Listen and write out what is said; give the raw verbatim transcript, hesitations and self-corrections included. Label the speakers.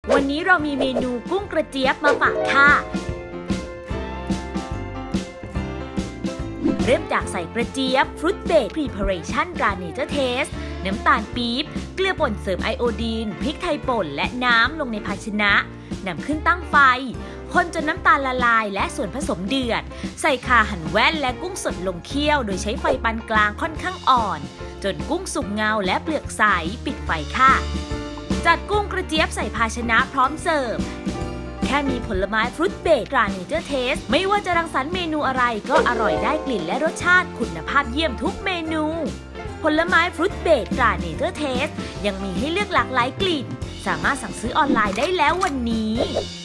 Speaker 1: วันนี้เรามีเมนูกุ้งกระเจี๊ยบมาฝากค่ะเริ่มจากใส่กระเจี๊ยบ Fruit Based Preparation ตรา Nature Taste น้ำตาลปี๊บเกลือป่นเสริมไอโอดีนพริกไทยป่นและน้ำลงในภาชนะนำขึ้นตั้งไฟคนจนน้ำตาลละลายและส่วนผสมเดือดใส่ข่าหั่นแว่นและกุ้งสดลงเคี่ยวโดยใช้ไฟปานกลางค่อนข้างอ่อนจนกุ้งสุกเงาและเปลือกใสปิดไฟค่ะจัดกุ้งกระเจี๊ยบใส่ภาชนะพร้อมเสิร์ฟแค่มีผลไม้ฟรุตเบสตรา Nature Taste ไม่ว่าจะรังสรรค์เมนูอะไรก็อร่อยได้กลิ่นและรสชาติคุณภาพเยี่ยมทุกเมนูผลไม้ฟรุตเบสตรา Nature Taste ยังมีให้เลือกหลากหลายกลิ่นสามารถสั่งซื้อออนไลน์ได้แล้ววันนี้